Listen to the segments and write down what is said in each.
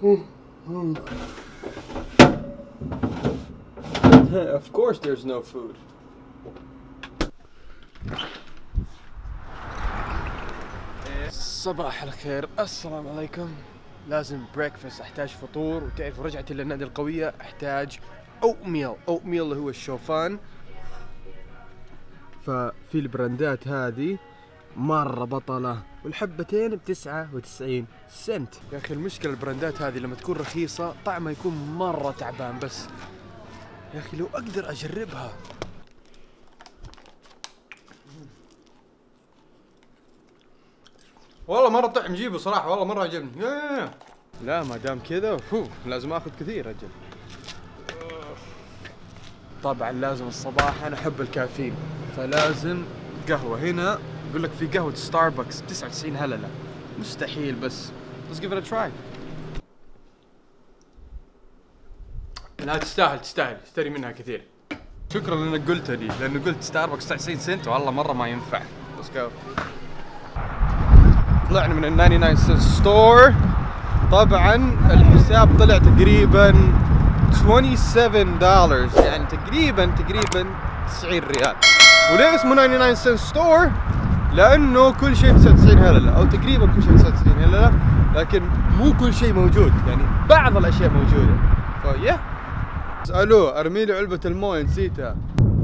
Of course there's no food. صباح الخير، السلام عليكم. لازم بريكفاست، احتاج فطور، وتعرف رجعتي للنادي القوية احتاج اوتميل اللي هو الشوفان. ففي البراندات هذه مرة بطلة، والحبتين ب99 سنت. يا اخي المشكلة البراندات هذه لما تكون رخيصة طعمها يكون مرة تعبان، بس يا اخي لو اقدر اجربها. والله مرة طعم جيبه صراحة، والله مرة عجبني. لا ما دام كذا لازم اخذ كثير اجل. طبعا لازم الصباح، انا احب الكافيين فلازم قهوة. هنا يقول لك في قهوة ستاربكس 99 هللة، مستحيل بس let's give it a try. لا تستاهل اشتري منها كثير. شكرا لانك قلتها لي، لانه قلت ستاربكس 99 سنت والله مرة ما ينفع. let's go. طلعنا من ال 99 سنت ستور. طبعا الحساب طلع تقريبا $27، يعني تقريبا 90 ريال. وليه اسمه 99 سنت ستور؟ لانه كل شيء 99 هللة، او تقريبا كل شيء 99 هللة، لكن مو كل شيء موجود، يعني بعض الاشياء موجودة. فيا اسألوه ارمي لي علبة المويه نسيتها.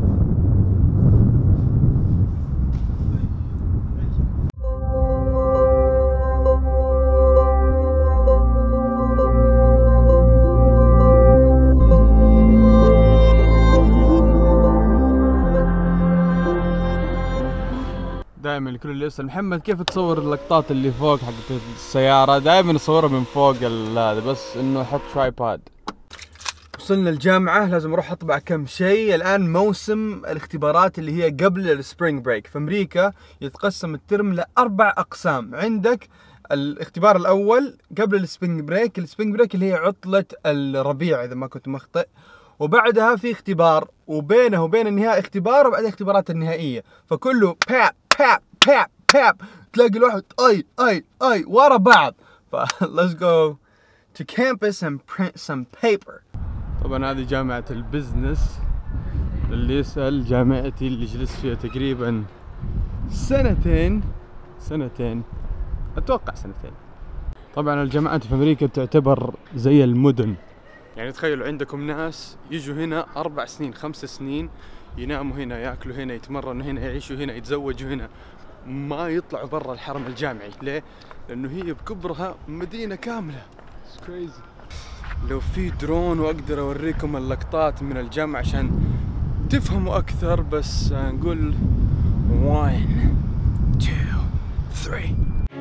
دائما الكل اللي يسأل محمد كيف تصور اللقطات اللي فوق حقت السيارة، دائما اصورها من فوق هذا، بس انه احط ترايبود. وصلنا الجامعة، لازم اروح اطبع كم شيء. الان موسم الاختبارات اللي هي قبل السبرينج بريك. في امريكا يتقسم الترم لأربع اقسام. عندك الاختبار الاول قبل السبرينج بريك، اللي هي عطلة الربيع اذا ما كنت مخطئ، وبعدها في اختبار، وبينه وبين النهاية اختبار، وبعدها اختبارات النهائية. فكله باب باب باب باب، تلاقي الواحد اي ورا بعض. ف let's go to campus and print some paper. طبعا هذه جامعة البزنس، اللي يسأل جامعتي اللي جلست فيها تقريبا سنتين اتوقع سنتين. طبعا الجامعات في امريكا تعتبر زي المدن، يعني تخيلوا عندكم ناس يجوا هنا 4 سنين 5 سنين، يناموا هنا، ياكلوا هنا، يتمرنوا هنا، يعيشوا هنا، يتزوجوا هنا، ما يطلعوا برا الحرم الجامعي. ليه؟ لانه هي بكبرها مدينة كاملة. It's crazy. لو في درون واقدر اوريكم اللقطات من الجامعة عشان تفهموا اكثر، بس نقول 1 2 3.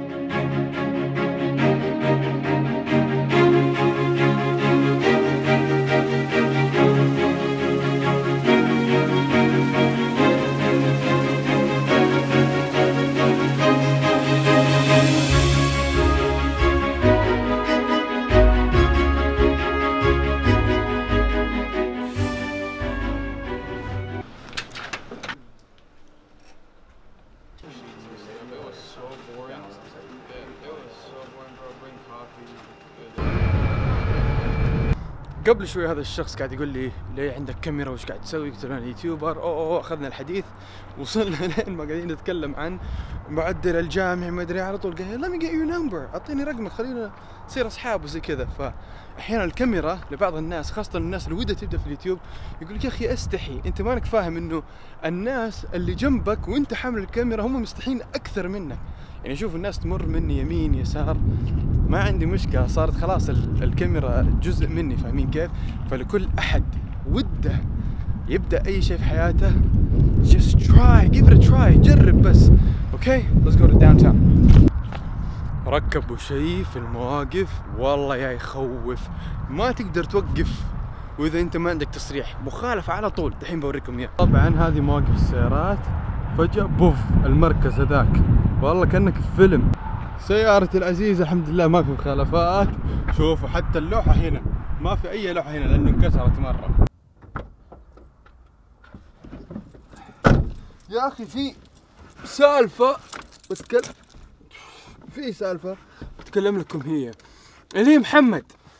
قبل شوي هذا الشخص قاعد يقول لي ليه عندك كاميرا وش قاعد تسوي؟ قلت له انا يوتيوبر. اخذنا الحديث، وصلنا لين ما قاعدين نتكلم عن معدل الجامعي ما ادري، على طول قال let me get your number، اعطيني رقمك خلينا نصير اصحاب وزي كذا. فاحيانا الكاميرا لبعض الناس، خاصه الناس اللي ودها تبدا في اليوتيوب، يقول لك يا اخي استحي، انت مانك فاهم انه الناس اللي جنبك وانت حامل الكاميرا هم مستحيين اكثر منك. يعني شوف الناس تمر مني يمين يسار ما عندي مشكلة، صارت خلاص الكاميرا جزء مني، فاهمين كيف؟ فلكل أحد وده يبدأ أي شيء في حياته just try, give it a try، جرب بس. okay let's go to downtown. ركبوا شيء في المواقف والله يا يخوف، ما تقدر توقف، وإذا أنت ما عندك تصريح مخالفة على طول. دحين بوريكم إياه. طبعا هذه مواقف السيارات، فجأة بوف المركز هذاك، والله كأنك في فيلم. سيارتي العزيزة الحمد لله ما في مخالفات. شوفوا حتى اللوحة هنا ما في أي لوحة هنا لأنه انكسرت مرة. يا أخي في سالفة بتكلم لكم هي اللي هي محمد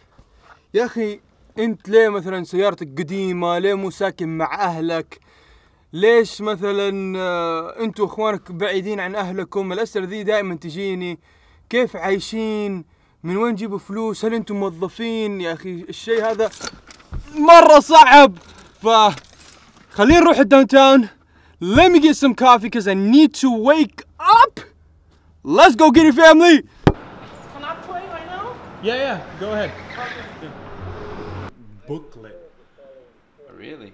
يا اخي انت ليه مثلا سيارتك قديمة؟ ليه مو ساكن مع اهلك؟ ليش مثلا انتوا اخوانك بعيدين عن اهلكم؟ الاسئلة ذي دائما تجيني. كيف عايشين؟ من وين تجيبوا فلوس؟ هل انتم موظفين؟ يا اخي الشيء هذا مرة صعب. خلينا نروح الداون تاون. Let me get some coffee because I need to wake up. Let's go get it, family. Can I play right now? Yeah, go ahead. Okay. Booklet. Really?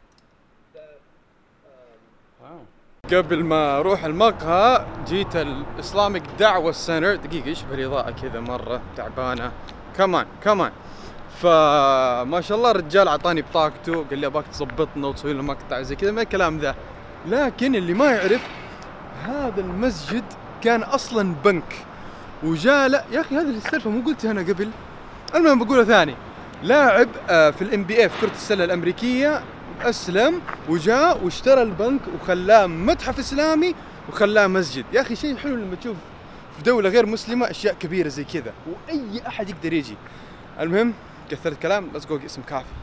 Wow. قبل ما اروح المقهى جيت الاسلامك دعوة سنتر. دقيقة يشبه الاضاءة كذا مرة تعبانة. كمان فما شاء الله الرجال اعطاني بطاقته، قال لي اباك تظبطنا وتسوي لنا مقطع زي كذا، ما الكلام ذا. لكن اللي ما يعرف هذا المسجد كان اصلا بنك وجاء. لا يا اخي هذه السالفة مو قلتها انا قبل. المهم بقولها ثاني. لاعب في الام بي اي في كرة السلة الامريكية اسلم وجاء واشترى البنك وخلاه متحف اسلامي وخلاه مسجد. يا اخي شيء حلو لما تشوف في دولة غير مسلمة اشياء كبيرة زي كذا واي احد يقدر يجي. المهم كثرت كلام. let's go get some coffee.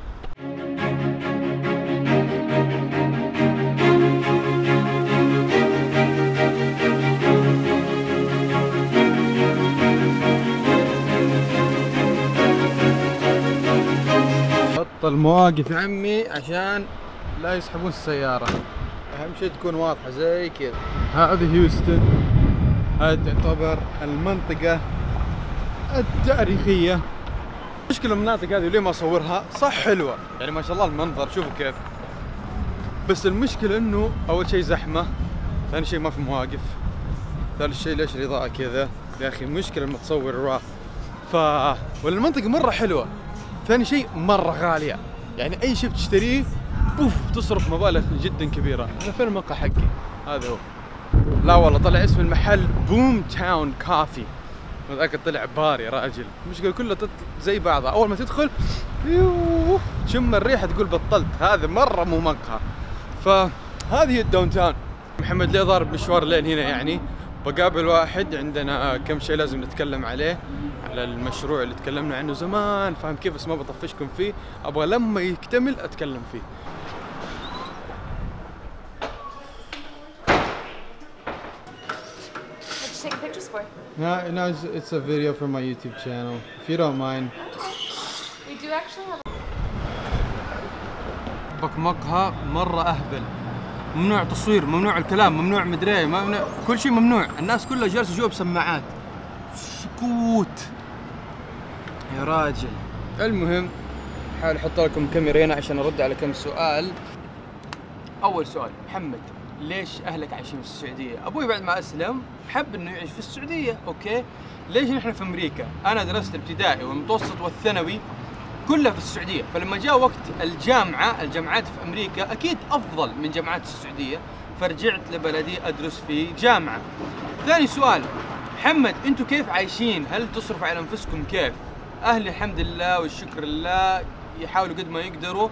بطل مواقف يا عمي عشان لا يسحبون السيارة. أهم شيء تكون واضحة زي كذا. هذه هيوستن. هذه تعتبر المنطقة التاريخية. مشكلة المناطق هذه ليه ما أصورها؟ صح حلوة يعني ما شاء الله المنظر شوفوا كيف، بس المشكلة إنه أول شيء زحمة، ثاني شيء ما في مواقف، ثالث شيء ليش الإضاءة كذا؟ يا أخي مشكلة لما تصور راه. والمنطقة مرة حلوة. ثاني شيء مرة غالية، يعني أي شيء بتشتريه بوف تصرف مبالغ جدا كبيرة. أنا فين الموقع حقي؟ هذا هو. لا والله طلع اسم المحل بوم تاون كافي، وذاك طلع بار يا راجل. المشكلة كلها زي بعضها، أول ما تدخل يوه تشم الريحة تقول بطلت. هذا مرة مو مقهى. فهذه هي الداون تاون. محمد ليه ضارب مشوار لين هنا يعني. بقابل واحد عندنا كم شيء لازم نتكلم عليه، على المشروع اللي تكلمنا عنه زمان، فاهم كيف؟ بس ما بطفشكم فيه، ابغى لما يكتمل اتكلم فيه. What'd you take pictures for? No, it's a video for my YouTube channel. If you don't mind. We do actually have. بك مقهى مرة أهبل. ممنوع تصوير، ممنوع الكلام، ممنوع مدري، ممنوع كل شيء ممنوع. الناس كلها جالسة جوا بسماعات. سكوت يا راجل. المهم حاول احط لكم كاميرا هنا عشان ارد على كم سؤال. اول سؤال، محمد ليش اهلك عايشين في السعوديه؟ ابوي بعد ما اسلم حب انه يعيش في السعوديه، اوكي؟ ليش نحن في امريكا؟ انا درست الابتدائي والمتوسط والثانوي كلها في السعوديه، فلما جاء وقت الجامعات في امريكا اكيد افضل من جامعات السعوديه، فرجعت لبلدي ادرس في جامعه. ثاني سؤال، محمد انتم كيف عايشين؟ هل تصرفوا على انفسكم كيف؟ اهلي الحمد لله والشكر لله يحاولوا قد ما يقدروا،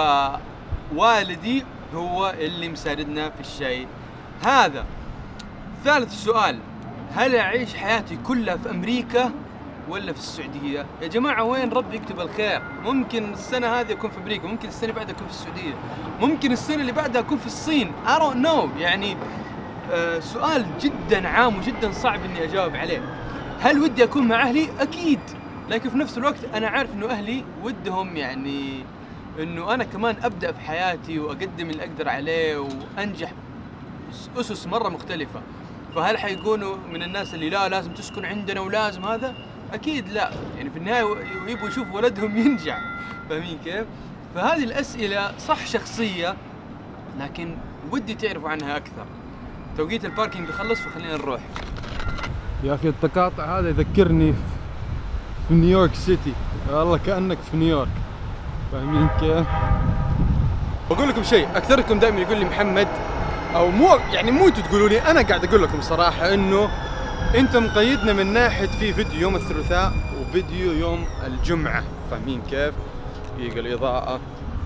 فوالدي هو اللي مساعدنا في الشيء هذا. ثالث سؤال، هل اعيش حياتي كلها في امريكا ولا في السعوديه؟ يا جماعه وين ربي يكتب الخير؟ ممكن السنه هذه اكون في امريكا، ممكن السنه اللي بعدها اكون في السعوديه، ممكن السنه اللي بعدها اكون في الصين. I don't know. يعني سؤال جدا عام وجدا صعب اني اجاوب عليه. هل ودي اكون مع اهلي؟ اكيد، لكن في نفس الوقت انا عارف انه اهلي ودهم يعني انه انا كمان ابدا في حياتي واقدم اللي اقدر عليه وانجح اسس مره مختلفه. فهل حيكونوا من الناس اللي لا لازم تسكن عندنا ولازم هذا؟ اكيد لا، يعني في النهايه يبغوا يشوفوا ولدهم ينجح، فاهمين كيف؟ فهذه الاسئله صح شخصيه، لكن ودي تعرفوا عنها اكثر. توقيت الباركينج بيخلص فخلينا نروح. يا اخي التقاطع هذا يذكرني في نيويورك سيتي، والله كأنك في نيويورك، فاهمين كيف؟ بقول لكم شيء، اكثركم دائما يقول لي محمد، او مو يعني مو انتوا تقولوا لي، انا قاعد اقول لكم صراحه انه انت مقيدنا من ناحيه في فيديو يوم الثلاثاء وفيديو يوم الجمعه، فاهمين كيف؟ دقيقه الاضاءه.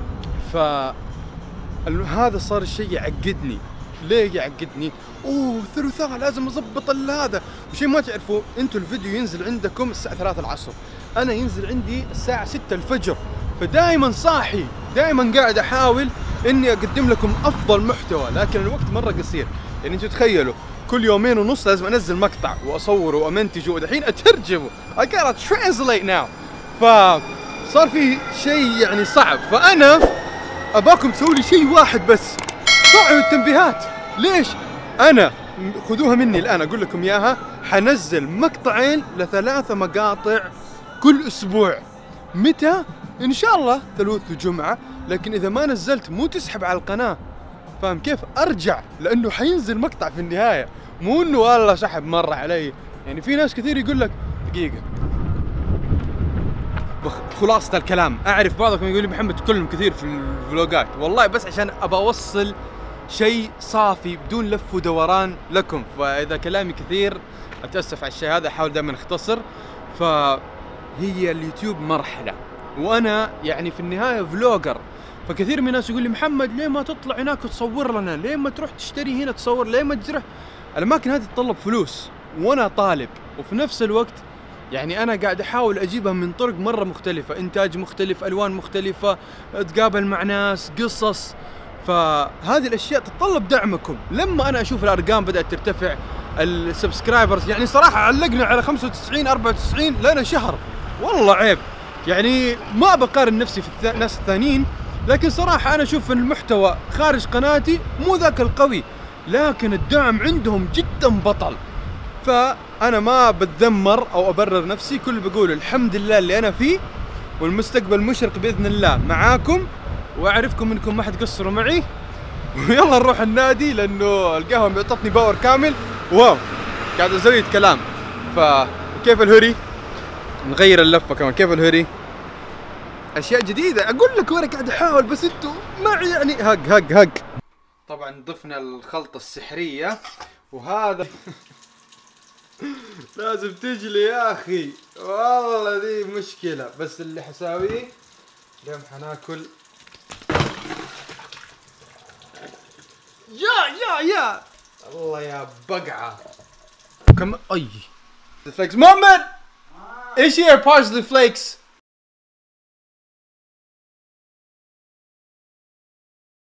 هذا صار الشيء يعقدني. ليه يعقدني؟ اوه الثلاثاء لازم اضبط هذا، وشيء ما تعرفوا انتوا الفيديو ينزل عندكم الساعه 3 العصر، انا ينزل عندي الساعة 6 الفجر، فدائما صاحي، دائما قاعد احاول اني اقدم لكم افضل محتوى، لكن الوقت مرة قصير. يعني انتوا تخيلوا كل يومين ونص لازم انزل مقطع واصوره وامنتجه، ودحين اترجمه. I gotta translate now. فصار في شيء يعني صعب، فانا اباكم تسووا لي شيء واحد بس، فعلوا التنبيهات. ليش؟ انا خذوها مني الان اقول لكم اياها، حنزل مقطعين ل3 مقاطع كل اسبوع. متى؟ ان شاء الله ثلاث وجمعة، لكن اذا ما نزلت مو تسحب على القناة، فاهم كيف؟ ارجع، لانه حينزل مقطع في النهاية، مو انه والله سحب مرة علي. يعني في ناس كثير يقول لك دقيقة، خلاصة الكلام، اعرف بعضكم يقول لي محمد تكلم كثير في الفلوجات، والله بس عشان ابى اوصل شيء صافي بدون لف ودوران لكم، فاذا كلامي كثير اتاسف على الشيء هذا، احاول دائما اختصر. فهي اليوتيوب مرحلة، وانا يعني في النهاية فلوجر، فكثير من الناس يقول لي محمد ليه ما تطلع هناك وتصور لنا؟ ليه ما تروح تشتري هنا تصور؟ ليه ما تروح؟ الاماكن هذه تتطلب فلوس، وانا طالب، وفي نفس الوقت يعني انا قاعد احاول اجيبها من طرق مرة مختلفة، انتاج مختلف، الوان مختلفة، اتقابل مع ناس، قصص. فهذه الاشياء تتطلب دعمكم. لما انا اشوف الارقام بدات ترتفع، السبسكرايبرز يعني صراحه علقنا على 95 94 لنا شهر، والله عيب. يعني ما بقارن نفسي في الناس الثانيين، لكن صراحه انا اشوف ان المحتوى خارج قناتي مو ذاك القوي، لكن الدعم عندهم جدا بطل. فانا ما بتذمر او ابرر نفسي، كل بقول الحمد لله اللي انا فيه، والمستقبل مشرق باذن الله معاكم، واعرفكم انكم ما حتقصروا معي. ويلا نروح النادي لانه القهوه بيعطتني باور كامل. واو قاعد ازيد كلام. فكيف الهوري؟ نغير اللفه كمان. كيف الهوري؟ اشياء جديده اقول لك، وانا قاعد احاول بس انتوا معي يعني. هق طبعا ضفنا الخلطه السحريه، وهذا لازم تجلي يا اخي، والله دي مشكله. بس اللي حساويه اليوم حناكل يا الله يا بقعة. كم اي فليكس محمد، ايش هي بارسلي فليكس؟